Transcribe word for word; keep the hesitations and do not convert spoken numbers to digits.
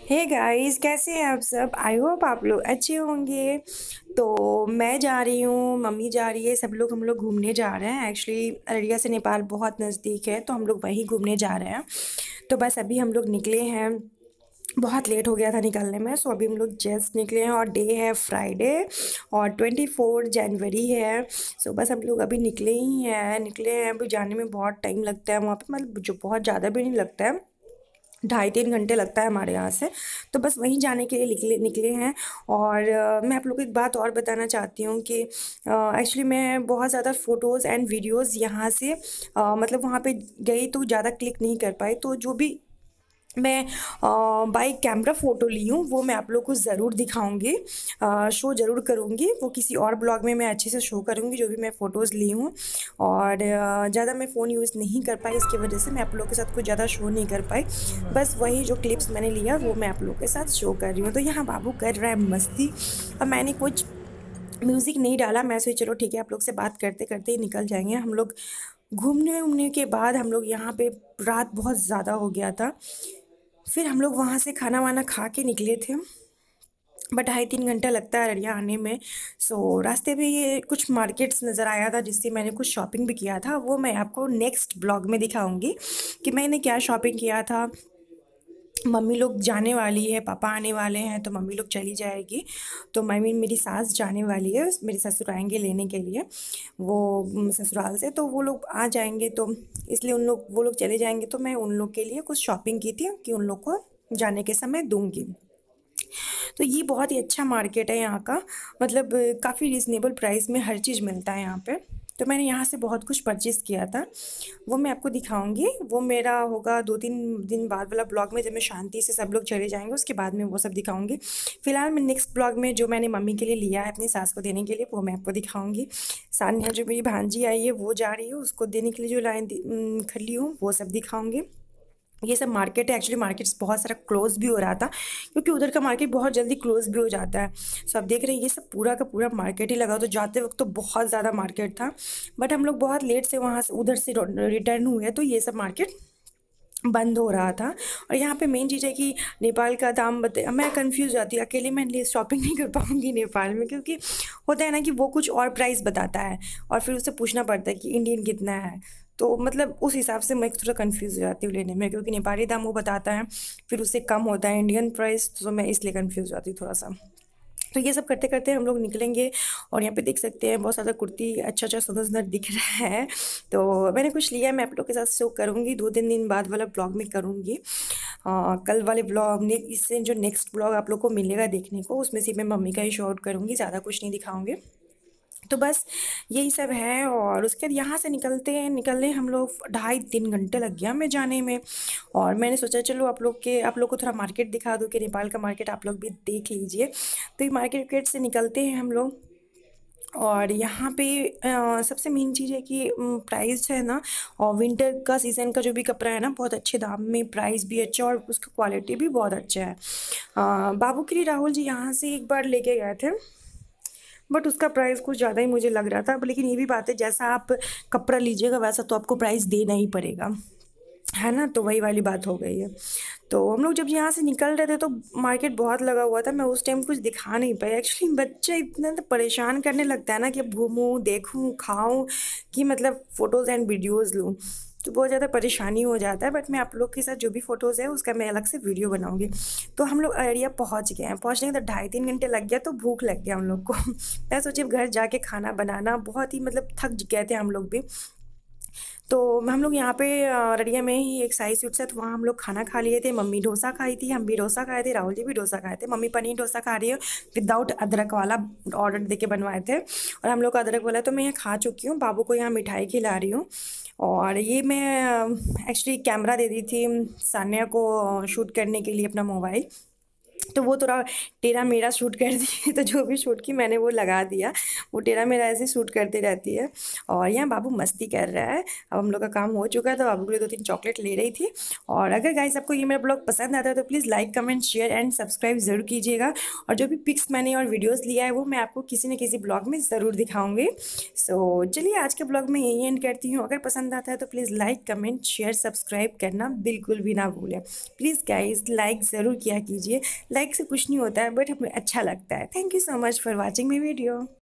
Hey guys, कैसे हैं आप सब। आई होप आप लोग अच्छे होंगे। तो मैं जा रही हूँ, मम्मी जा रही है, सब लोग हम लोग घूमने जा रहे हैं। एक्चुअली अररिया से नेपाल बहुत नज़दीक है, तो हम लोग वहीं घूमने जा रहे हैं। तो बस अभी हम लोग निकले हैं, बहुत लेट हो गया था निकलने में। सो अभी हम लोग जस्ट निकले हैं और डे है फ्राइडे और ट्वेंटी फोर जनवरी है। सो बस हम लोग अभी निकले ही हैं निकले हैं अभी जाने में बहुत टाइम लगता है वहाँ पे, मतलब जो बहुत ज़्यादा भी नहीं लगता है, ढाई तीन घंटे लगता है हमारे यहाँ से। तो बस वहीं जाने के लिए निकले निकले हैं। और अ, मैं आप लोग को एक बात और बताना चाहती हूँ कि एक्चुअली मैं बहुत ज़्यादा फ़ोटोज़ एंड वीडियोज़ यहाँ से अ, मतलब वहाँ पे गई तो ज़्यादा क्लिक नहीं कर पाई। तो जो भी मैं बाई कैमरा फ़ोटो ली हूँ वो मैं आप लोग को ज़रूर दिखाऊंगी, शो ज़रूर करूँगी। वो किसी और ब्लॉग में मैं अच्छे से शो करूँगी जो भी मैं फ़ोटोज़ ली हूँ। और ज़्यादा मैं फ़ोन यूज़ नहीं कर पाई, इसकी वजह से मैं आप लोग के साथ कुछ ज़्यादा शो नहीं कर पाई। बस वही जो क्लिप्स मैंने लिया वो मैं आप लोग के साथ शो कर रही हूँ। तो यहाँ बाबू कर रहा है मस्ती और मैंने कुछ म्यूज़िक नहीं डाला। मैं सोची चलो ठीक है, आप लोग से बात करते करते ही निकल जाएंगे हम लोग। घूमने उमने के बाद हम लोग यहाँ पे रात बहुत ज़्यादा हो गया था। फिर हम लोग वहाँ से खाना वाना खा के निकले थे, बट ढाई तीन घंटा लगता है अररिया आने में। सो रास्ते में ये कुछ मार्केट्स नज़र आया था जिससे मैंने कुछ शॉपिंग भी किया था। वो मैं आपको नेक्स्ट ब्लॉग में दिखाऊंगी कि मैंने क्या शॉपिंग किया था। मम्मी लोग जाने वाली है, पापा आने वाले हैं, तो मम्मी लोग चली जाएगी। तो मम्मी मेरी सास जाने वाली है, मेरे ससुर आएंगे लेने के लिए वो उम, ससुराल से। तो वो लोग आ जाएंगे, तो इसलिए उन लोग वो लोग चले जाएंगे। तो मैं उन लोग के लिए कुछ शॉपिंग की थी कि उन लोग को जाने के समय दूंगी। तो ये बहुत ही अच्छा मार्केट है यहाँ का, मतलब काफ़ी रिजनेबल प्राइस में हर चीज़ मिलता है यहाँ पे। तो मैंने यहाँ से बहुत कुछ परचेज़ किया था, वो मैं आपको दिखाऊंगी। वो मेरा होगा दो तीन दिन बाद वाला ब्लॉग में, जब मैं शांति से सब लोग चले जाएंगे उसके बाद में वो सब दिखाऊंगी। फिलहाल मैं नेक्स्ट ब्लॉग में जो मैंने मम्मी के लिए लिया है अपनी सास को देने के लिए वो मैं आपको दिखाऊंगी। सान्या जो मेरी भांजी आई है वो जा रही है, उसको देने के लिए जो लाइन खली हूँ वो सब दिखाऊंगी। ये सब मार्केट है। एक्चुअली मार्केट्स बहुत सारा क्लोज भी हो रहा था क्योंकि उधर का मार्केट बहुत जल्दी क्लोज भी हो जाता है। सो अब देख रहे हैं ये सब पूरा का पूरा मार्केट ही लगा। तो जाते वक्त तो बहुत ज़्यादा मार्केट था, बट हम लोग बहुत लेट से वहाँ से उधर से रिटर्न हुए तो ये सब मार्केट बंद हो रहा था। और यहाँ पे मेन चीज़ है कि नेपाल का दाम बता, मैं कंफ्यूज हो जाती हूँ अकेले, मैं लिए शॉपिंग नहीं कर पाऊँगी नेपाल में, क्योंकि होता है ना कि वो कुछ और प्राइस बताता है और फिर उससे पूछना पड़ता है कि इंडियन कितना है। तो मतलब उस हिसाब से मैं थोड़ा कंफ्यूज हो जाती हूँ लेने में, क्योंकि नेपाली दाम वो बताता है फिर उससे कम होता है इंडियन प्राइस, तो मैं इसलिए कंफ्यूज हो जाती हूँ थोड़ा सा। तो ये सब करते करते हम लोग निकलेंगे। और यहाँ पे देख सकते हैं बहुत ज़्यादा कुर्ती अच्छा अच्छा सुंदर सुंदर दिख रहा है। तो मैंने कुछ लिया है, मैं आप लोग के साथ शो करूँगी, दो तीन दिन बाद वाला ब्लॉग में करूँगी। अ, कल वाले ब्लॉग ने इससे जो नेक्स्ट ब्लॉग आप लोग को मिलेगा देखने को, उसमें से मैं मम्मी का ही शो आउट करूँगी, ज़्यादा कुछ नहीं दिखाऊँगी। तो बस यही सब है। और उसके बाद यहाँ से निकलते हैं निकलने हम लोग ढाई तीन घंटे लग गया हमें जाने में। और मैंने सोचा चलो आप लोग के आप लोग को थोड़ा मार्केट दिखा दूँ कि नेपाल का मार्केट आप लोग भी देख लीजिए। तो ये मार्केट वार्केट से निकलते हैं हम लोग। और यहाँ पे अ, सबसे मेन चीज़ है कि प्राइस है ना, और विंटर का सीज़न का जो भी कपड़ा है ना बहुत अच्छे दाम में, प्राइस भी अच्छा और उसका क्वालिटी भी बहुत अच्छा है। अ, बाबू के लिए राहुल जी यहाँ से एक बार लेके गए थे, बट उसका प्राइस कुछ ज़्यादा ही मुझे लग रहा था। लेकिन ये भी बात है, जैसा आप कपड़ा लीजिएगा वैसा तो आपको प्राइस देना ही पड़ेगा, है ना। तो वही वाली बात हो गई है। तो हम लोग जब यहाँ से निकल रहे थे तो मार्केट बहुत लगा हुआ था, मैं उस टाइम कुछ दिखा नहीं पाई। एक्चुअली बच्चा इतना तो परेशान करने लगता है ना कि अब घूमूँ देखूँ खाऊँ कि मतलब फ़ोटोज़ एंड वीडियोज़ लूँ, तो बहुत ज़्यादा परेशानी हो जाता है। बट मैं आप लोग के साथ जो भी फ़ोटोज़ है उसका मैं अलग से वीडियो बनाऊँगी। तो हम लोग अररिया पहुँच गए हैं, पहुँचने के तो ढाई तीन घंटे लग गया, तो भूख लग गया हम लोग को। मैं सोची अब घर जाके खाना बनाना, बहुत ही मतलब थक गए थे हम लोग भी। तो हम लोग यहाँ पे अ, रड़िया में ही एक साई स्वीट्स है, तो वहाँ हम लोग खाना खा लिए थे। मम्मी डोसा खाई थी, हम भी डोसा खाए थे, राहुल जी भी डोसा खाए थे। मम्मी पनीर डोसा खा रही है विदाउट अदरक वाला, ऑर्डर दे के बनवाए थे। और हम लोग का अदरक वाला तो मैं यहाँ खा चुकी हूँ, बाबू को यहाँ मिठाई खिला रही हूँ। और ये मैं एक्चुअली कैमरा दे दी थी सान्या को शूट करने के लिए अपना मोबाइल। तो वो थोड़ा टेढ़ा मेढ़ा शूट कर दी तो जो भी शूट की मैंने वो लगा दिया। वो टेढ़ा मेढ़ा ऐसे शूट करती रहती है। और यहाँ बाबू मस्ती कर रहा है। अब हम लोग का काम हो चुका है तो बाबू के लिए दो तीन चॉकलेट ले रही थी। और अगर गाइस आपको ये मेरा ब्लॉग पसंद आता है तो please like comment share and subscribe ज़रूर कीजिएगा। और जो भी पिक्स मैंने और वीडियोज़ लिया है वो मैं आपको किसी न किसी ब्लॉग में ज़रूर दिखाऊँगी। सो चलिए आज के ब्लॉग में यही एंड करती हूँ। अगर पसंद आता है तो please like comment share subscribe करना बिल्कुल भी ना भूलें। प्लीज़ गाइस लाइक ज़रूर किया कीजिए। लाइक से कुछ नहीं होता है बट हमें अच्छा लगता है। Thank you so much for watching my video.